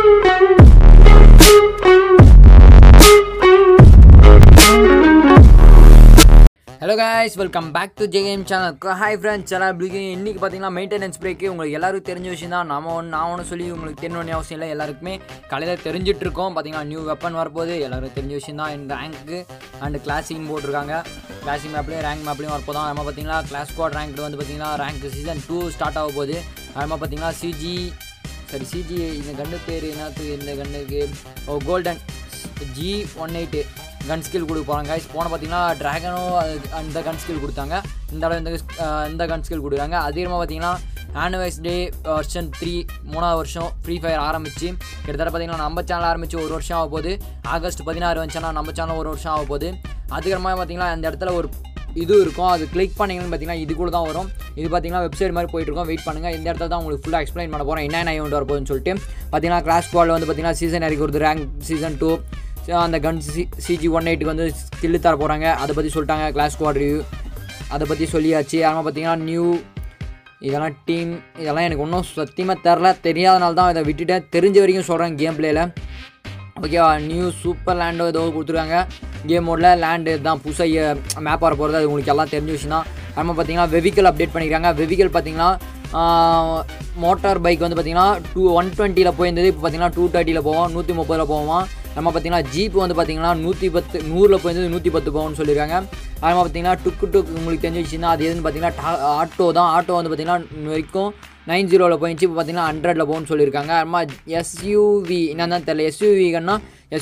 Hello guys, welcome back to J Game channel. Hi friends, channel இன்னைக்கு பாத்தீங்கன்னா maintenance break உங்களுக்கு எல்லாருக்கும் தெரிஞ்ச விஷயம் தான். நான் ஒன்னு சொல்லி உங்களுக்கு தெரியணும்னு அவசியம் இல்லை. எல்லாருக்குமே காலையில தெரிஞ்சிட்டு இருக்கோம். பாத்தீங்கன்னா நியூ வெப்பன் வரப்போகுது. எல்லாருக்கும் தெரிஞ்ச விஷயம் தான். இந்த ரேங்க் அண்ட் கிளாசிக் போட்டுருக்காங்க. கிளாசிக் மேப்லயும் ரேங்க் மேப்லயும் வரப்போதான். நம்ம பாத்தீங்கன்னா கிளாஸ் ஸ்குவாட் ரேங்க் வந்து பாத்தீங்கன்னா ரேங்க் சீசன் 2 ஸ்டார்ட் ஆக போகுது. நம்ம பாத்தீங்கன்னா சிஜி இந்த கன்னு பேர் என்னது? இந்த கன்னுக்கு கோல்டன் G18 கன் ஸ்கில் கொடுக்க போகிறாங்க கைஸ். பார்த்தீங்கன்னா ட்ராகனும் அந்த கன் ஸ்கில் கொடுத்தாங்க. இந்த அளவு இந்த கன் ஸ்கில் கொடுக்குறாங்க. அதிகமாக பார்த்தீங்கன்னா ஆனிவர்சரி வெர்ஷன் 3 3ஆவது வருஷம் ஃப்ரீ ஃபயர் ஆரம்பிச்சு கிட்டத்தட்ட பார்த்தீங்கன்னா நம்ம சேனல் ஆரம்பித்து ஒரு வருஷம் ஆக போகுது. ஆகஸ்ட் 16 வந்துச்சுன்னா நம்ம சேனல் ஒரு வருஷம் ஆக போகுது. அதுக்கப்புறமா பார்த்தீங்கன்னா அந்த இடத்துல ஒரு இது இருக்கும். அது கிளிக் பண்ணிங்கன்னு பார்த்தீங்கன்னா இது கூட தான் வரும். இது பார்த்தீங்கன்னா வெப்சைட் மாதிரி போயிட்டுருக்கோம். வெயிட் பண்ணுங்கள். இந்த இடத்துல தான் உங்களுக்கு ஃபுல்லாக எக்ஸ்பிளைன் பண்ண போகிறேன். என்னென்ன ஈவெண்ட் வரப்போகுதுன்னு சொல்லிட்டு பார்த்தீங்கன்னா கிளாஸ் ஸ்குவாடில் வந்து பார்த்தீங்கன்னா சீசன் இறக்கி வருது. ரேங்க் சீசன் 2 அந்த கன் CG18 வந்து ஸ்கில்லு தர போகிறாங்க. அதை பற்றி சொல்லிட்டாங்க. கிளாஸ் ஸ்குவாட் ரிவ்யூ அதை பற்றி சொல்லியாச்சு. அதனால் பார்த்தீங்கன்னா நியூ இதெல்லாம் டீம் இதெல்லாம் எனக்கு ஒன்றும் சத்தியமாக தெரியாதனால தான் இதை விட்டுட்டேன். தெரிஞ்ச வரைக்கும் சொல்கிறேன் கேம் பிளேயில். ஓகேவா? நியூ சூப்பர் லேண்டோ ஏதோ கொடுத்துருக்காங்க. கேம் மோடில் லேண்டு தான் புதுசாக மேப் வர போகிறது. அது உங்களுக்கு எல்லாம் தெரிஞ்ச விஷயம் தான். நம்ம பார்த்தீங்கன்னா வெஹிக்கல் அப்டேட் பண்ணிக்கிறாங்க. வெஹிக்கல் பார்த்தீங்கன்னா மோட்டார் பைக் வந்து பார்த்தீங்கன்னா 120 போயிருந்தது. இப்போ பார்த்தீங்கன்னா 230 போவோம், 130 போவோம். நம்ம பார்த்தீங்கன்னா ஜீப் வந்து பார்த்தீங்கன்னா 110 100 போயிருந்தது 110 போகும்னு சொல்லியிருக்காங்க. அது பார்த்தீங்கன்னா டுக்கு உங்களுக்கு தெரிஞ்ச விஷயம் தான். அது எதுன்னு பார்த்தீங்கன்னா ஆட்டோ தான். ஆட்டோ வந்து பார்த்தீங்கன்னா வரைக்கும் 90 போயிடுச்சு. இப்போ பார்த்தீங்கன்னா 100 போகும்னு சொல்லியிருக்காங்க. அம்மா SUV என்னன்னு தெரியல. SUVன்னா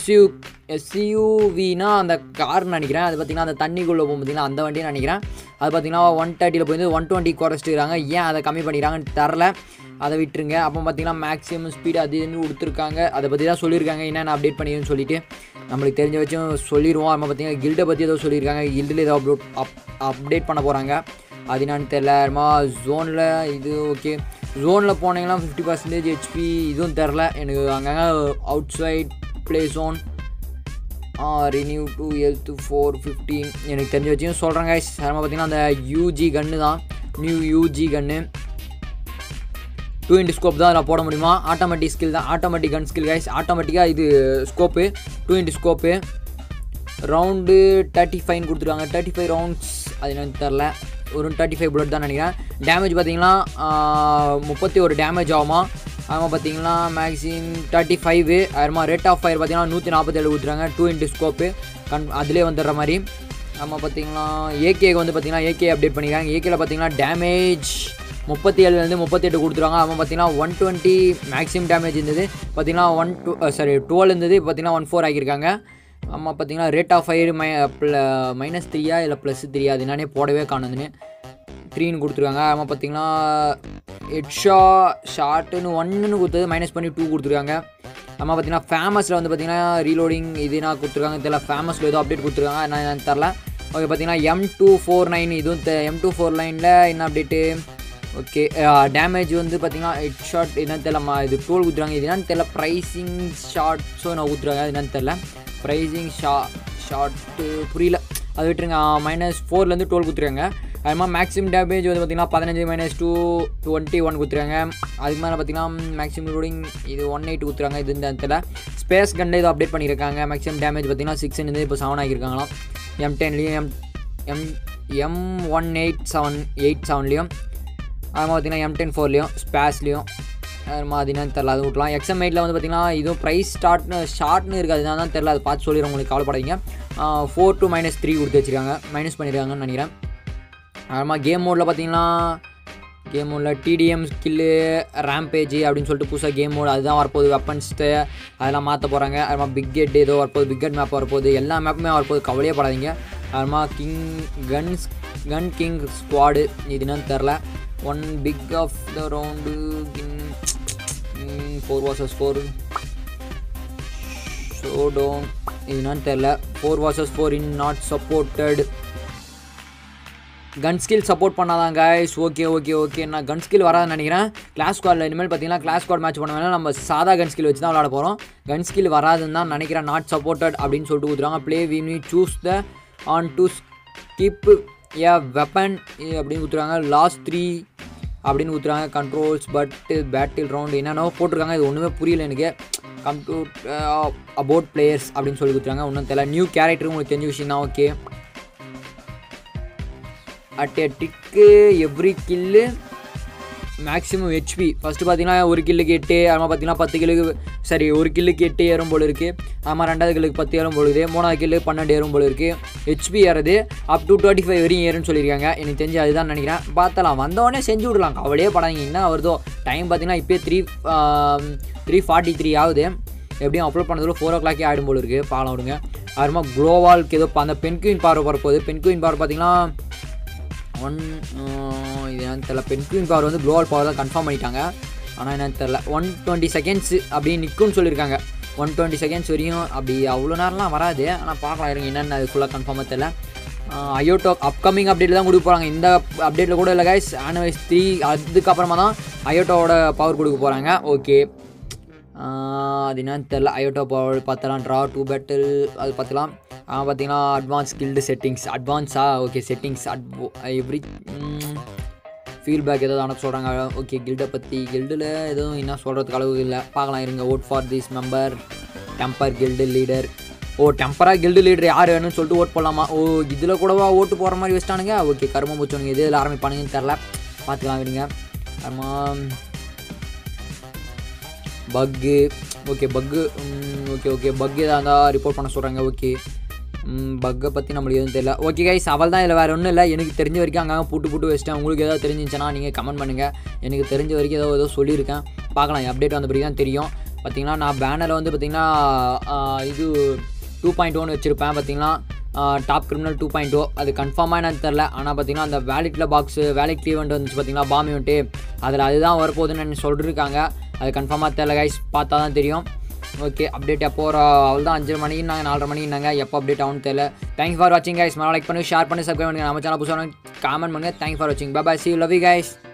SUVனா அந்த கார்னு நினைக்கிறேன். அது பார்த்தீங்கன்னா அந்த தண்ணிக்குள்ளே போகும் பார்த்தீங்கன்னா அந்த வண்டின்னு நினைக்கிறேன். அது பார்த்தீங்கன்னா 130 போயிருந்து 120 குறைச்சிருக்காங்க. ஏன் அதை கம்மி பண்ணிக்கிறாங்கன்னு தெரில. அதை விட்டுருங்க. அப்போ பார்த்தீங்கன்னா மேக்ஸிமம் ஸ்பீடு அது இதுன்னு கொடுத்துருக்காங்க. அதை பற்றி தான் சொல்லியிருக்காங்க. என்னென்ன அப்டேட் பண்ணிடுன்னு சொல்லிட்டு நம்மளுக்கு தெரிஞ்ச வச்சும் சொல்லிடுவோம். நம்ம பார்த்தீங்கன்னா கில்டை பற்றி ஏதோ சொல்லியிருக்காங்க. கில்டில் ஏதோ அப்டேட் பண்ண போகிறாங்க. அது என்னான்னு தெரில. நம்ம ஜோனில் இது ஓகே. ஜோனில் போனீங்கன்னா 50% HP இதுவும் தெரில எனக்கு. அங்கங்கே outside play zone renew to health 415 எனக்கு தெரிஞ்ச வச்சும் சொல்கிறாங்க. நம்ம பார்த்தீங்கன்னா அந்த UG கன்று தான். நியூ UG கன்று 2 ஸ்கோப் தான் அதில் போட முடியுமா. ஆட்டோமேட்டிக் ஸ்கில் தான். Automatic gun skill guys. ஆட்டோமேட்டிக்காக இது ஸ்கோப்பு 2 ஸ்கோப்பு. ரவுண்டு 35 கொடுத்துருக்காங்க. 35 ரவுண்ட்ஸ் அது என்னன்னு தெரில. ஒரு 35 புல்லட் தான் நினைக்கிறேன். டேமேஜ் பார்த்தீங்கன்னா 31 டேமேஜ் ஆகுமா. ஆமாம் பார்த்தீங்கன்னா மேக்ஸிம் 35. அதுமா ரேட் ஆஃப் ஃபயர் பார்த்தீங்கன்னா 147 கொடுத்துருக்காங்க. 2 ஸ்கோப்பு அதிலே வந்துடுற மாதிரி. ஆமாம் பார்த்தீங்கன்னா AK வந்து பார்த்தீங்கன்னா AK அப்டேட் பண்ணிக்கிறாங்க. AKல பார்த்தீங்கன்னா டேமேஜ் 37 38 கொடுத்துருவாங்க. அவன் பார்த்தீங்கன்னா 120 மேக்ஸிமம் டேமேஜ் இருந்தது. பார்த்தீங்கன்னா 12 இருந்தது. இப்போ பார்த்தீங்கன்னா 14 ஆகியிருக்காங்க. ஆமாம் பார்த்தீங்கன்னா ரேட் ஆஃப் ஃபயர் -3 இல்லை +3 அது என்னன்னே போடவே காணுதுன்னு 3ன்னு கொடுத்துருக்காங்க. ஆமாம் பார்த்தீங்கன்னா ஷாட்டுன்னு 1ன்னு கொடுத்தது மைனஸ் பண்ணி 2 கொடுத்துருக்காங்க. ஆமாம் பார்த்தீங்கன்னா ஃபேமஸில் வந்து பார்த்தீங்கன்னா ரீலோடிங் இதுனா கொடுத்துருக்காங்க. தெரியல. ஃபேமஸில் ஏதோ அப்டேட் கொடுத்துருக்காங்க. நான் தெரில. ஓகே பார்த்தீங்கன்னா M249 இதுவும் M249ல் என்ன அப்டேட்டு? ஓகே டேமேஜ் வந்து பார்த்தீங்கன்னா ஹெட் ஷாட் என்னன்னு தெரியலம்மா. இது டோல் கொடுத்துருவாங்க. இது என்னன்னு தெரியல. ப்ரைஸிங் ஷார்ட்ஸோ நான் கொடுத்துருவாங்க. அது என்னன்னு தெரில. ப்ரைஸிங் ஷார்ட்டு புரியல. அது விட்டுருங்க. -4லேருந்து 12 கொடுத்துருக்காங்க. அதுமாதிரி மேக்ஸிமம் டேமேஜ் வந்து பார்த்தீங்கன்னா 15 -2 21 கொடுத்துருக்காங்க. அதுக்கு மேலே பார்த்தீங்கன்னா மேக்ஸிமம் லோடிங் இது 18 கொடுத்துருக்காங்க. இது இந்த இடத்துல ஸ்பேஸ் கண்டில் இதை அப்டேட் பண்ணியிருக்காங்க. மேக்ஸிமம் டேமேஜ் பார்த்தீங்கன்னா 6 இப்போ 7 ஆகியிருக்காங்களாம். M10லேயும் M187 அது பார்த்தீங்கன்னா M10-4லேயும் ஸ்பேஸ்லேயும் அது மாதிரின்னு தெரில. அது விட்லாம். XM8ல் வந்து பார்த்தீங்கன்னா இதுவும் ப்ரைஸ் ஷார்ட்னு இருக்காது. தான் தெரில. அதை பார்த்து சொல்லிடுறேன் உங்களுக்கு. கவலைப்படாதீங்க. 4 to -3 கொடுத்து வச்சுருக்காங்க. மைனஸ் பண்ணியிருக்காங்கன்னு நினைக்கிறேன். அதுமாதிரி கேம் மோடில் பார்த்தீங்கன்னா கேம் மோடில் TDM ஸ்கில்லு ரேம்பேஜ் அப்படின்னு சொல்லிட்டு புதுசாக கேம் மோடு அதுதான் வரப்போகுது. வெப்பன்ஸ்ட்டு அதெல்லாம் மாற்ற போகிறாங்க. அதுமாதிரி பிக் ஹெட் ஏதோ வரப்போகுது. பிக் ஹெட் மேப் வரப்போகுது. எல்லா மேப்புமே வரப்போகுது. கவலையே படாதீங்க. அதுமாதிரி கன் கிங் ஸ்குவாடு இது என்னன்னு தெரில. 1 pick of the round 4 vs 4 showdown இது என்னன்னு தெரில. 4 vs 4 in not supported. Gun skill support பண்ணாதான் கைஸ். ஓகே நான் கன் ஸ்கில் வராதுன்னு நினைக்கிறேன். கிளாஸ் ஸ்குவாடில் இனிமேல் பார்த்தீங்கன்னா கிளாஸ் ஸ்குவாட் மேட்ச் பண்ண வேணால் நம்ம சாதா கன் ஸ்கில் வச்சு தான் விளாட போகிறோம். கன் ஸ்கில் வராதுன்னு தான் நினைக்கிறேன். நாட் சப்போர்ட்டட் அப்படின்னு சொல்லிட்டு கொடுத்துருவாங்க. Play we need choose the on to skip a weapon அப்படின்னு கொடுத்துருவாங்க. லாஸ்ட் 3 அப்படின்னு கொடுத்துருவாங்க. கண்ட்ரோல்ஸ் பட் பேட்டில் ரவுண்ட் என்னென்னோ போட்டிருக்காங்க. இது ஒன்றுமே புரியல எனக்கு. கம் டு அபவுட் பிளேயர்ஸ் அப்படின்னு சொல்லி கொடுத்துருக்காங்க. ஒன்றும் தெரியல. நியூ கேரக்டர் உங்களுக்கு தெரிஞ்ச விஷயம் தான். Okay, at a tick every kill maximum HP. First பார்த்தீங்கன்னா ஒரு கில்லுக்கு 8, அது மாதிரி பார்த்தீங்கன்னா 10 கில்லுக்கு சரி ஒரு கில்லுக்கு 8 ஏறும் போல் இருக்குது. அது மாதிரி 2வது கில்லுக்கு 10 ஏறும் போல் இருக்குது. 3வது கில்லு 12 ஏறும் போல் இருக்குது. ஹெச்பி ஏறது அப் டு 25 வரையும் ஏறும்னு சொல்லியிருக்காங்க. எனக்கு தெரிஞ்சு அதுதான் நினைக்கிறேன். பார்த்தலாம், வந்தோடனே செஞ்சு விடலாம், கவலையே படாதீங்க. என்ன வருதோ டைம் பார்த்தீங்கன்னா இப்போயே 3:43 ஆகுது. எப்படியும் அப்லோட் பண்ணதில் 4 o'clock ஆகிடும் போல் இருக்குது. பாலம் விடுங்க. அதுமா க்ளோவால்க்கு ஏதோ அந்த பென்குயின் பவர் வரப்போகுது. பென்குயின் பவர் பார்த்தீங்கன்னா இது என்னன்னு தெரில. பென்குயின் பவர் வந்து க்ளோவால் பவர் தான் கன்ஃபார்ம் பண்ணிட்டாங்க. ஆனால் என்னன்னு தெரில. 120 செகண்ட்ஸ் அப்படி நிற்கும்னு சொல்லியிருக்காங்க. 120 செகண்ட்ஸ் வரையும் அப்படி அவ்வளோ நேரம்லாம் வராது. ஆனால் பார்க்கலாம் இருங்க, என்னென்னு அது ஃபுல்லாக கன்ஃபார்மாக தெரில. அயோட்டோ அப்கமிங் அப்டேட் தான் கொடுக்க போகிறாங்க. இந்த அப்டேட்டில் கூட இல்லை கைஸ். ஆனிவர்சரி 3 அதுக்கப்புறமா தான் அயோட்டோவோட பவர் கொடுக்க போகிறாங்க. ஓகே, அது என்னன்னு தெரில. அயோட்டோ பவர் பார்த்தலாம். ட்ரா 2 பேட்டில் அது பார்த்துலாம். பார்த்தீங்கன்னா advance guild settings okay settings every feedback ஏதாவது அனுப்ப சொல்கிறாங்க. ஓகே, கில்டை பற்றி கில்டில் எதுவும் என்ன சொல்கிறதுக்கு அளவு இல்லை. பார்க்கலாம் இருங்க. Vote for this member temper guild leader. டெம்பராக கில்டு லீடர் யார் வேணும்னு சொல்லிட்டு ஓட் போடலாமா? இதில் கூடவா ஓட்டு போகிற மாதிரி வச்சிட்டானுங்க. ஓகே, கருமம் பூச்சவனுங்க எது இதில் ஆரம்பிப்பானுங்கன்னு தெரில. பார்த்துக்கலாம் இருங்க. பக்கு ஓகே பக்கு எதாக இருந்தால் ரிப்போர்ட் பண்ண சொல்கிறாங்க. ஓகே, பக்கை பற்றி நம்மளுக்கு எதுவும் தெரியல. ஓகே கைஸ், அவள் தான் இதில் வேறு ஒன்றும் இல்லை. எனக்கு தெரிஞ்ச வரைக்கும் அங்கே புட்டு வச்சிட்டேன். உங்களுக்கு ஏதாவது தெரிஞ்சிச்சுன்னா நீங்கள் கமெண்ட் பண்ணுங்கள். எனக்கு தெரிஞ்ச வரைக்கும் ஏதோ சொல்லியிருக்கேன். பார்க்கலாம், அப்டேட் வந்த பிறகு தான் தெரியும். பார்த்திங்கன்னா நான் பேனரில் வந்து பார்த்திங்கன்னா இது 2.1 வச்சுருப்பேன். பார்த்திங்கன்னா டாப் கிரிமினல் 2.0 அது கன்ஃபார்மாக என்னன்னு தெரில. ஆனால் பார்த்திங்கன்னா அந்த வேலெட்டில் வேலெட் ஈவெண்ட் வந்துச்சு பார்த்திங்கன்னா, பாம் ஈவெண்ட்டு அதில் அதுதான் வரப்போகுதுன்னு சொல்லியிருக்காங்க. அது கன்ஃபார்மாக தெரில கைஸ், பார்த்தா தான் தெரியும். ஓகே, அப்டேட் எப்போ அவள் தான் 5 மணிக்கு 4:30 மணிக்கு எப்போ அப்டேட் ஆகும்னு தெரியல. தேங்க்ஸ் ஃபார் வாட்சிங் கைஸ். லைக் பண்ணி ஷேர் பண்ணி சப்ஸ்கிரைப் பண்ணுங்கள். நம்ம சேனல் புதுசாக காமெண்ட் பண்ணுங்கள். தேங்க்ஸ் ஃபார் வாட்சிங். Bye bye, see you, love you guys.